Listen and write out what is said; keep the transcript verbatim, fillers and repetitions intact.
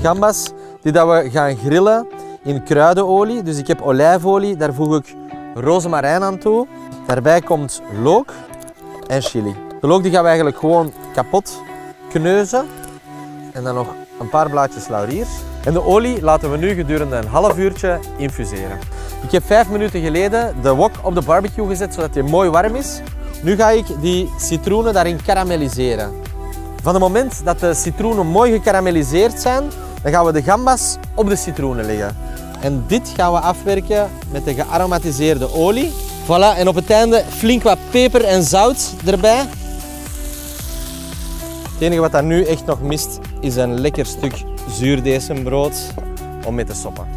gambas die dat we gaan grillen in kruidenolie. Dus ik heb olijfolie, daar voeg ik rozemarijn aan toe. Daarbij komt look en chili. De look die gaan we eigenlijk gewoon kapot kneuzen. En dan nog een paar blaadjes laurier. En de olie laten we nu gedurende een half uurtje infuseren. Ik heb vijf minuten geleden de wok op de barbecue gezet zodat die mooi warm is. Nu ga ik die citroenen daarin karamelliseren. Van het moment dat de citroenen mooi gekarameliseerd zijn, dan gaan we de gambas op de citroenen leggen. En dit gaan we afwerken met de gearomatiseerde olie. Voilà, en op het einde flink wat peper en zout erbij. Het enige wat daar nu echt nog mist is een lekker stuk zuurdesembrood om mee te soppen.